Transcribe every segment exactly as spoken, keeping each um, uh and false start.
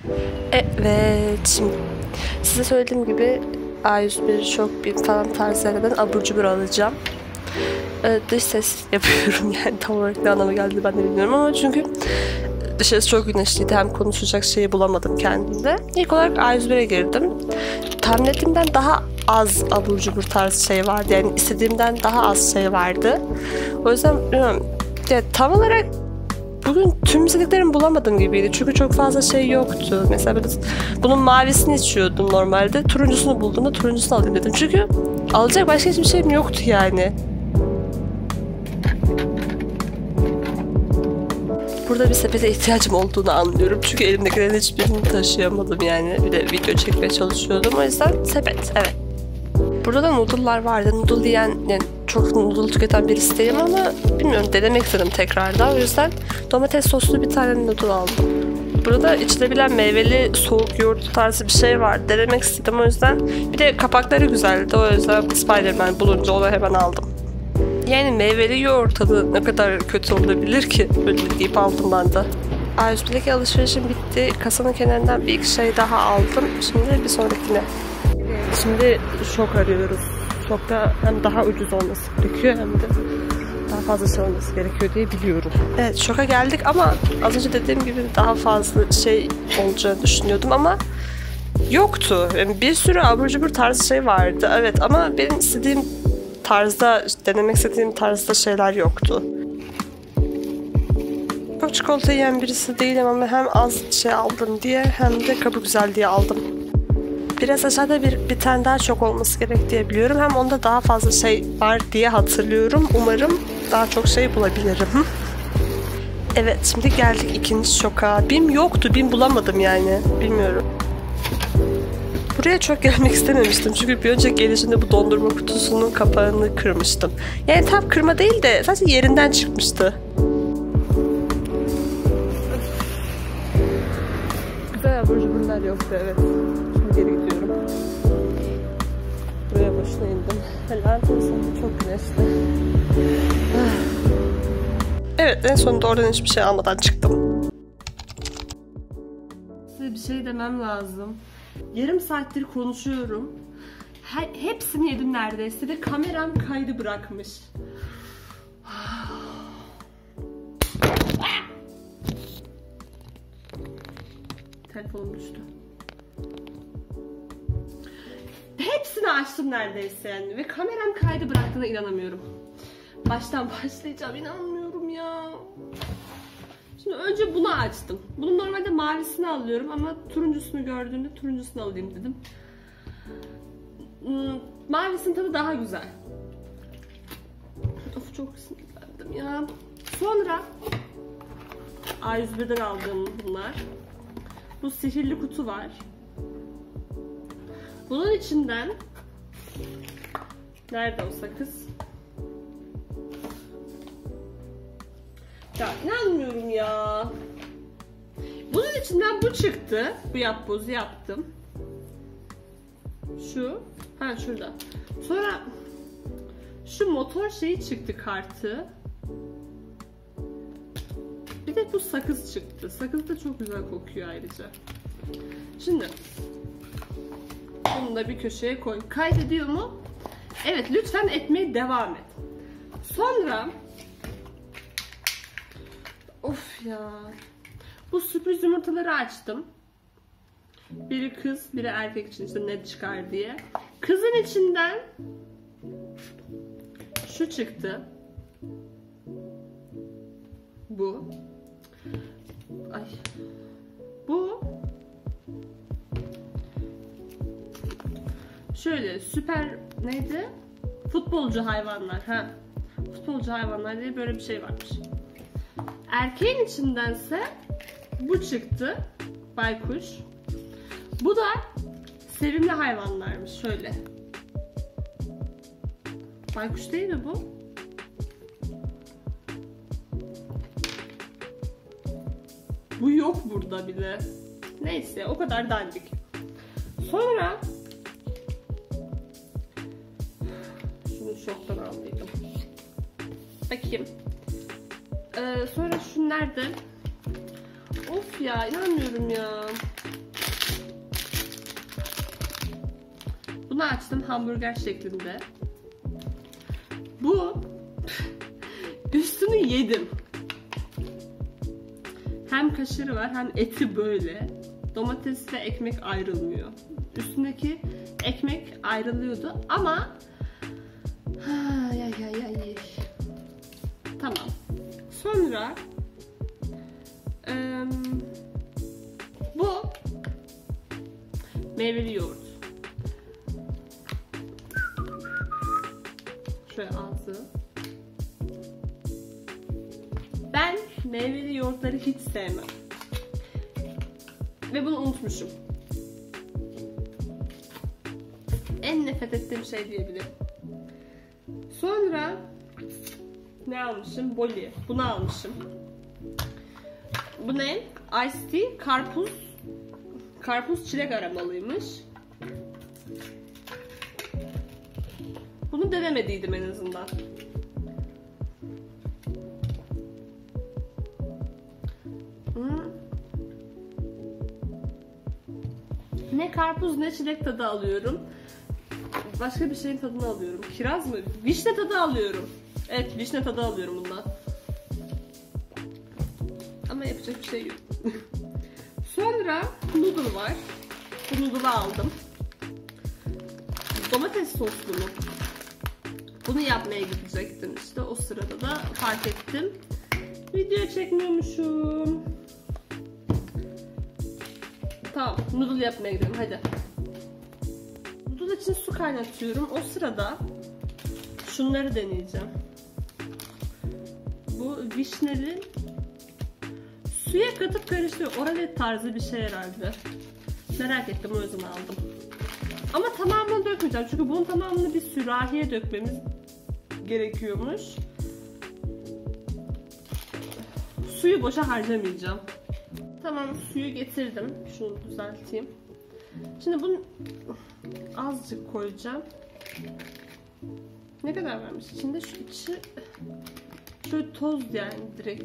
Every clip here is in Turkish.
Evet, şimdi size söylediğim gibi A yüz bir çok bir falan tarzlarından abur cubur alacağım. Ee, dış ses yapıyorum yani tam olarak ne anlama geldiğini ben de bilmiyorum ama çünkü dışarısı çok güneşliydi, hem konuşacak şeyi bulamadım kendimde. İlk olarak A yüz bire girdim. Tahmin ettiğimden daha az abur cubur tarzı şey vardı, yani istediğimden daha az şey vardı. O yüzden bilmiyorum, ya, tam olarak bugün tüm istediklerimi bulamadım gibiydi. Çünkü çok fazla şey yoktu. Mesela bunun mavisini içiyordum normalde. Turuncusunu bulduğumda turuncusunu alayım dedim. Çünkü alacak başka hiçbir şeyim yoktu yani. Burada bir sepete ihtiyacım olduğunu anlıyorum. Çünkü elimdekilerin hiçbirini taşıyamadım yani. Bir de video çekmeye çalışıyordum. O yüzden sepet, evet. Burada da noodle'lar vardı. Noodle yiyen, yani çok noodle tüketen birisi değilim ama bilmiyorum, denemek istedim tekrardan. O yüzden domates soslu bir tane noodle aldım. Burada içilebilen meyveli soğuk yoğurt tarzı bir şey var. Denemek istedim o yüzden. Bir de kapakları güzeldi. O yüzden Spider-Man bulunca onu hemen aldım. Yani meyveli yoğurt tadı ne kadar kötü olabilir ki? Öyle deyip aldım ben de. A yüz birdeki alışverişim bitti. Kasanın kenarından bir iki şey daha aldım. Şimdi bir sonrakine. Şimdi şok arıyoruz. Şokta hem daha ucuz olması gerekiyor hem de daha fazla şey olması gerekiyor diye biliyorum. Evet, şoka geldik ama az önce dediğim gibi daha fazla şey olacağını düşünüyordum ama yoktu. Yani bir sürü abur cubur tarzı şey vardı. Evet ama benim istediğim tarzda, denemek istediğim tarzda şeyler yoktu. Çok çikolata yiyen birisi değilim ama hem az şey aldım diye hem de kabı güzel diye aldım. Biraz aşağıda bir, bir tane daha çok olması gerek diye biliyorum. Hem onda daha fazla şey var diye hatırlıyorum. Umarım daha çok şey bulabilirim. Evet, şimdi geldik ikinci şoka. Bim yoktu, Bim bulamadım yani. Bilmiyorum. Buraya çok gelmek istememiştim. Çünkü bir önceki gelişimde bu dondurma kutusunun kapağını kırmıştım. Yani tam kırma değil de sadece yerinden çıkmıştı. Güzel abur cuburlar yoktu, evet. Şimdi geri gidiyorum. Buraya boşuna indim. Helal olsun, çok güneşli. Evet, en sonunda oradan hiçbir şey almadan çıktım. Size bir şey demem lazım. Yarım saattir konuşuyorum. He hepsini yedim neredeyse de kameram kaydı bırakmış. Telefonum düştü. Hepsini açtım neredeyse yani ve kameram kaydı bıraktığına inanamıyorum. Baştan başlayacağım, inanmıyorum ya. Şimdi önce bunu açtım. Bunun normalde mavisini alıyorum ama turuncusunu gördüğümde turuncusunu alayım dedim. Hmm, mavisinin tadı daha güzel. Of, çok sinirlendim ya. Sonra A yüz birden aldığım bunlar. Bu sihirli kutu var. Bunun içinden nerede o sakız? Ya inanmıyorum ya. Bunun içinden bu çıktı. Bu yapbozu yaptım. Şu. Ha, şurada. Sonra şu motor şeyi çıktı, kartı. Bir de bu sakız çıktı. Sakız da çok güzel kokuyor ayrıca. Şimdi bunu da bir köşeye koy. Kaydediyor mu? Evet, lütfen etmeye devam et. Sonra of ya. Bu sürpriz yumurtaları açtım. Biri kız, biri erkek için, işte ne çıkar diye. Kızın içinden şu çıktı. Bu. Ay. Bu. Şöyle süper neydi? Futbolcu hayvanlar. Ha. Futbolcu hayvanlar diye böyle bir şey varmış. Erkeğin içindense bu çıktı. Baykuş. Bu da sevimli hayvanlarmış. Şöyle. Baykuş değil mi bu? Bu yok burada bile. Neyse, o kadar dandik. Sonra şunu şoktan aldıydım. Bakayım. Ee, sonra şu nerede? Of ya, inanmıyorum ya. Bunu açtım hamburger şeklinde. Bu üstünü yedim. Hem kaşarı var hem eti böyle. Domates ve ekmek ayrılmıyor. Üstündeki ekmek ayrılıyordu ama ay ay ay ay. Tamam. Sonra ıı, bu meyveli yoğurt. Şöyle ağzı. Ben meyveli yoğurtları hiç sevmem. Ve bunu unutmuşum. En nefret ettiğim şey diyebilirim. Sonra ne almışım? Boli. Bunu almışım. Bu ne? Ice tea, karpuz. Karpuz çilek aromalıymış. Bunu denemediydim en azından. Hmm. Ne karpuz ne çilek tadı alıyorum. Başka bir şeyin tadını alıyorum. Kiraz mı? Vişne tadı alıyorum. Evet, vişne tadı alıyorum bundan. Ama yapacak bir şey yok. Sonra noodle var. Bu noodle'ı aldım. Domates soslu mu? Bunu yapmaya gidecektim işte. O sırada da fark ettim. Video çekmiyormuşum. Tamam, noodle yapmaya gidelim hadi. Noodle için su kaynatıyorum. O sırada şunları deneyeceğim. Bu vişneli suya katıp karıştırıyor. Oralet tarzı bir şey herhalde. Merak ettim, o yüzden aldım. Ama tamamını dökmeyeceğim. Çünkü bunun tamamını bir sürahiye dökmemiz gerekiyormuş. Suyu boşa harcamayacağım. Tamam, suyu getirdim. Şunu düzelteyim. Şimdi bunu azıcık koyacağım. Ne kadar varmış içinde? Şu içi şöyle toz yani direkt.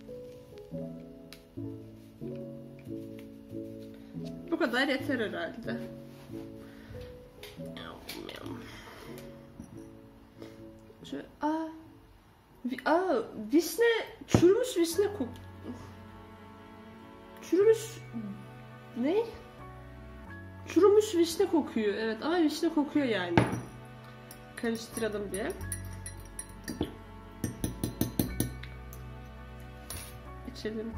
Bu kadar yeter herhalde. Şöyle, aa, aa, vişne, çürümüş vişne kok. Çürümüş ne? Çürümüş vişne kokuyor. Evet ama vişne kokuyor yani. Karıştıralım diye. İçelim.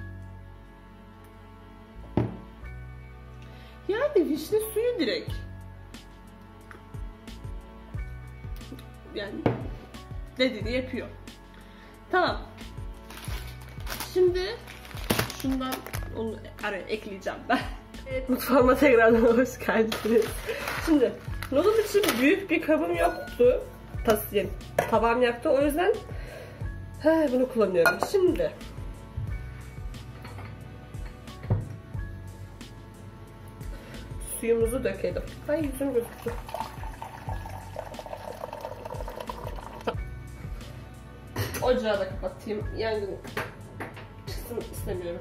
Yani vişne suyu direkt. Yani dediğini yapıyor. Tamam. Şimdi şundan onu araya ekleyeceğim ben. Evet, mutfağıma tekrardan hoş geldiniz. Şimdi noodle için büyük bir kabım yoktu. Tas, yani, tabağım yaktı. O yüzden he, bunu kullanıyorum. Şimdi suyumuzu dökelim. Ay yüzüm gözüktü. Ocağı da kapatayım. Yangın çıksın istemiyorum.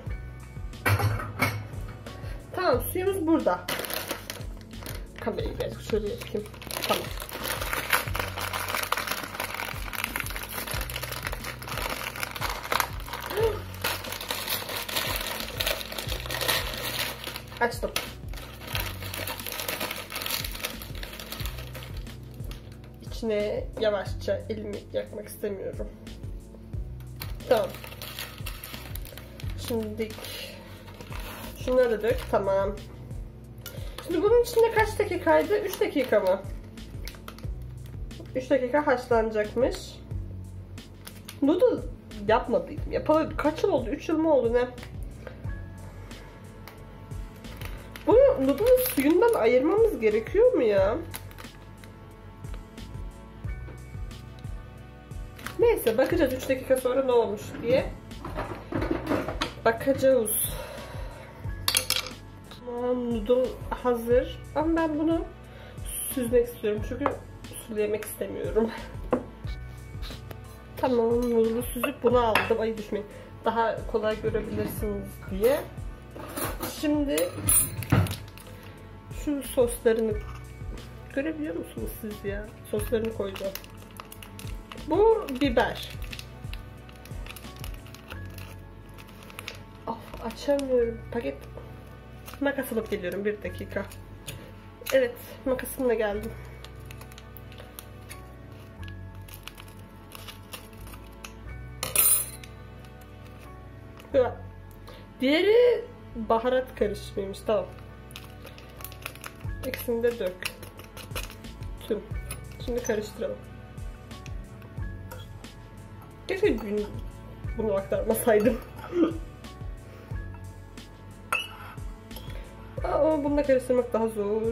Tamam, suyumuz burada. Kamerayı birazcık şöyle yapayım. Tamam. Açtım. İçine yavaşça elimi yakmak istemiyorum. Tamam. Şimdi şunları da dök. Tamam. Şimdi bunun içinde kaç dakikaydı? üç dakika mı? üç dakika haşlanacakmış. Noodle yapmadıydım. Yapalı kaç yıl oldu? üç yıl mı oldu ne? Bunu noodle'ın suyundan ayırmamız gerekiyor mu ya? Neyse, bakacağız üç dakika sonra ne olmuş diye. Bakacağız. Tamam, noodle hazır. Ama ben bunu süzmek istiyorum çünkü sulu yemek istemiyorum. Tamam, noodle'u süzüp bunu aldım. Ay düşmeyin. Daha kolay görebilirsiniz diye. Şimdi şu soslarını Görebiliyor musunuz siz ya? Soslarını koyacağım. Bu biber. Of, açamıyorum. Paket. Makas alıp geliyorum. Bir dakika. Evet, makasımla geldim. Diğeri baharat karışımıymış. Tamam. İkisini de dök. Tüm. Şimdi karıştıralım. Keşke gün bunu aktarmasaydım. Ama bununla karıştırmak daha zor.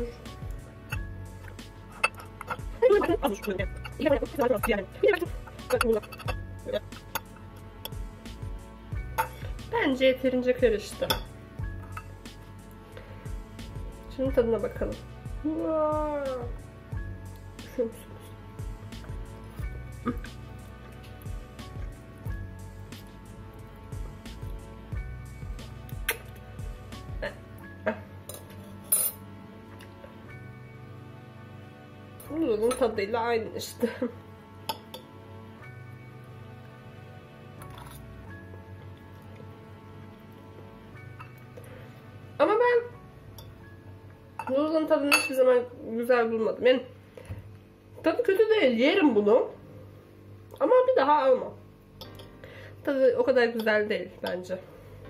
Bence yeterince karıştı. Şimdi tadına bakalım. Wow. Üşüyor musunuz? Bunun tadıyla aynı işte. Ama ben noodle'ın tadını hiçbir zaman güzel bulmadım. Yani tadı kötü değil. Yerim bunu. Ama bir daha almam. Tadı o kadar güzel değil bence.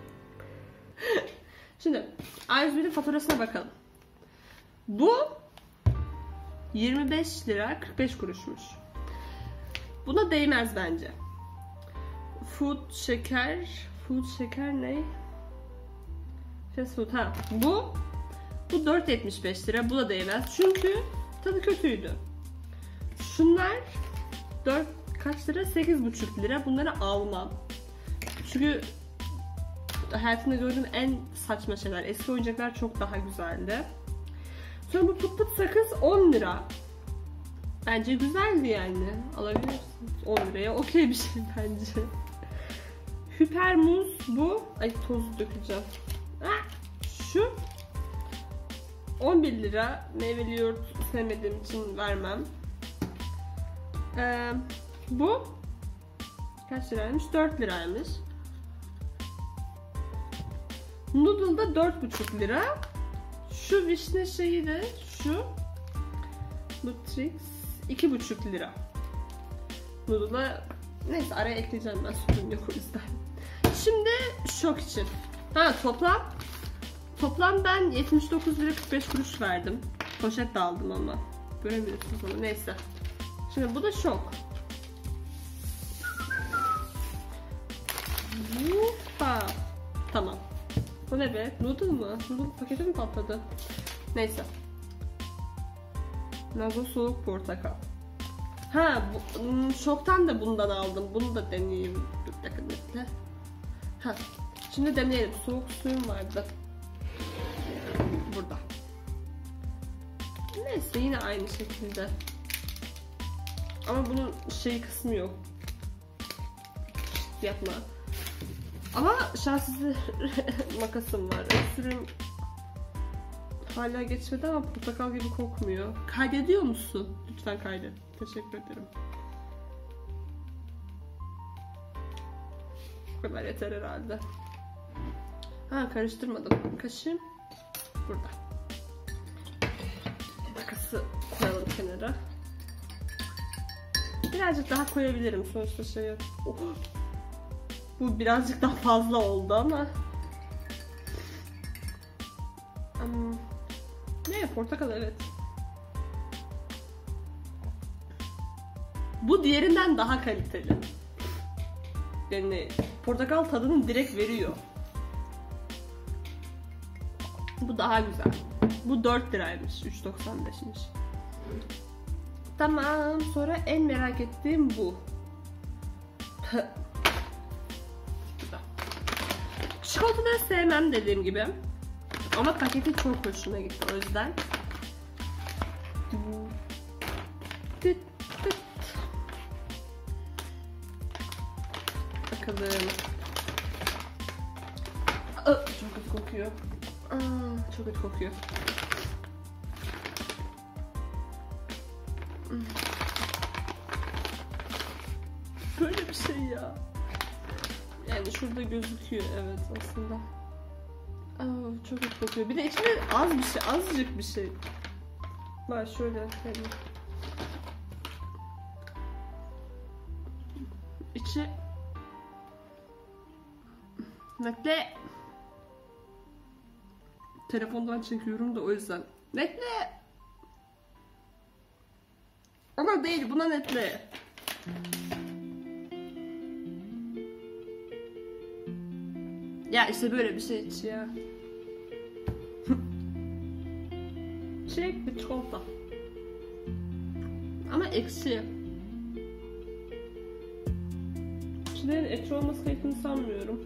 Şimdi A yüz bir'in faturasına bakalım. Bu yirmi beş lira kırk beş kuruşmuş. Buna değmez bence. Food şeker, food şeker ne? Fast food ha. Bu bu dört yetmiş beş lira. Bu da değmez. Çünkü tadı kötüydü. Şunlar dört kaç lira? sekiz buçuk lira. Bunları almam. Çünkü hayatımda gördüğüm en saçma şeyler. Eski oyuncaklar çok daha güzeldi. Sonra bu pıt pıt sakız on lira. Bence güzeldi yani. Alabilirsiniz. on liraya okey bir şey bence. Hyper muz bu. Ay toz dökeceğim. Ah, şu on bir lira. Meyveli yoğurt sevmediğim için vermem. Ee, bu kaç liraymış? dört liraymış. Noodle da dört buçuk lira. Şu vişne şeyi de şu bu Trix iki buçuk lira. Noodle'a neyse araya ekleyeceğim, ben sütüm yok o yüzden. Şimdi şok için. Ha toplam toplam ben yetmiş dokuz lira kırk beş kuruş verdim. Poşet de aldım ama göremiyorsunuz onu, neyse. Şimdi bu da şok. Hoppa. Tamam. Bu ne be? Noodle mı? Noodle paketi mi patladı? Neyse. Nazo soğuk portakal. Ha, bu, şoktan da bundan aldım. Bunu da deneyeyim. Bir dakika bekle. Ha, şimdi deneyelim. Soğuk suyum vardı. Burada. Neyse yine aynı şekilde. Ama bunun şey kısmı yok. Yapma. Ama şanssız makasım var. Öksürüm hala geçmedi ama portakal gibi kokmuyor. Kaydediyor musun? Lütfen kaydet. Teşekkür ederim. Bu kadar yeter herhalde. Ha, karıştırmadım. Kaşığım burada. Makası koyalım kenara. Birazcık daha koyabilirim. Sonuçta şey yok. Oh. Bu birazcık daha fazla oldu ama. Um, ne? Portakal, evet. Bu diğerinden daha kaliteli. Yani portakal tadını direkt veriyor. Bu daha güzel. Bu dört liraymış. üç doksan beşmiş. Tamam. Sonra en merak ettiğim bu. Çikolataları sevmem dediğim gibi. Ama paketi çok hoşuma gitti o yüzden. Tıt tıt. Bakalım. Aa, çok kötü kokuyor. Aa, çok kötü kokuyor. Böyle bir şey ya. Yani şurada gözüküyor evet aslında. Aa, çok iyi kokuyor. Bir de içinde az bir şey, azıcık bir şey. Var şöyle. Yani. İçi Bekle. Telefondan çekiyorum da o yüzden. Bekle. Ama değil, buna netle. Ya işte böyle bir şey iç ya. Çilekli çikolata. Ama ekşi. Çileğin ekşi olması gerektiğini sanmıyorum.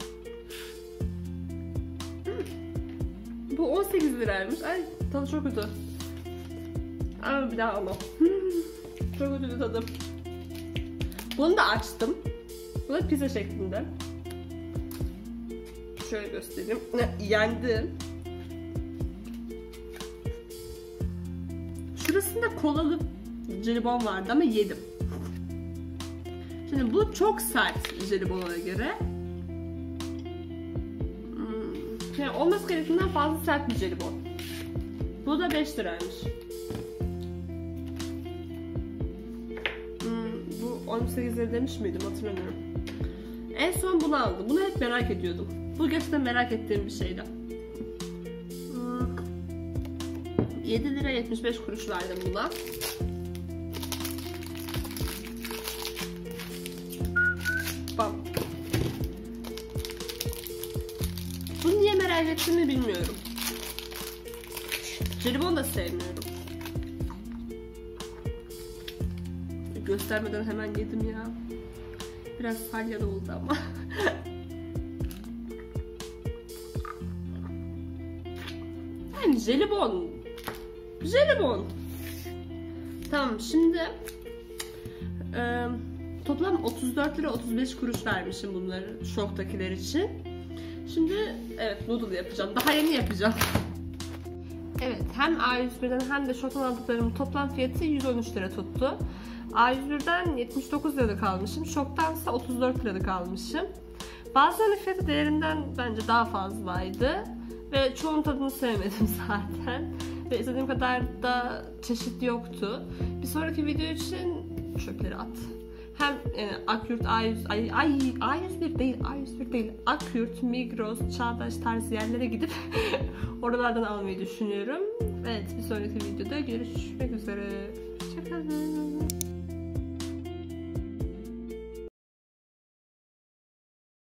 Bu on sekiz liraymış. Ay tadı çok kötü. Ama bir daha almam. Çok kötü tadı. Bunu da açtım. Bu da pizza şeklinde. Şöyle göstereyim. Yendim. Şurasında kolalı jelibon vardı ama yedim. Şimdi bu çok sert jelibona göre. Hmm. Yani olması gerektiğinden fazla sert bir jelibon. Bu da beş liraymış. Hmm, bu on sekiz lira demiş miydim hatırlamıyorum. En son bunu aldım. Bunu hep merak ediyordum. Bu gerçekten merak ettiğim bir şeydi. Hmm. yedi lira yetmiş beş kuruş verdim buna. Bam. Bunu niye merak ettiğimi bilmiyorum. Jelibon da sevmiyorum. Göstermeden hemen yedim ya. Biraz salyalı oldu ama. Yani jelibon. Jelibon. Tamam şimdi e, toplam otuz dört lira otuz beş kuruş vermişim bunları şoktakiler için. Şimdi evet noodle yapacağım. Daha yeni yapacağım. Evet hem A yüz birden hem de şoktan aldıklarımın toplam fiyatı yüz on üç lira tuttu. A yüz birden yetmiş dokuz lirada kalmışım. Şoktansa otuz dört lirada kalmışım. Bazılarının fiyatı değerinden bence daha fazlaydı. Ve çoğunun tadını sevmedim zaten. Ve istediğim kadar da çeşit yoktu. Bir sonraki video için çöpleri at. Hem e, Akyurt, A yüz, ay, ay, A yüz bir değil, A yüz bir değil. Akyurt, Migros, Çağdaş tarzı yerlere gidip oralardan almayı düşünüyorum. Evet, bir sonraki videoda görüşmek üzere. Hoşçakalın.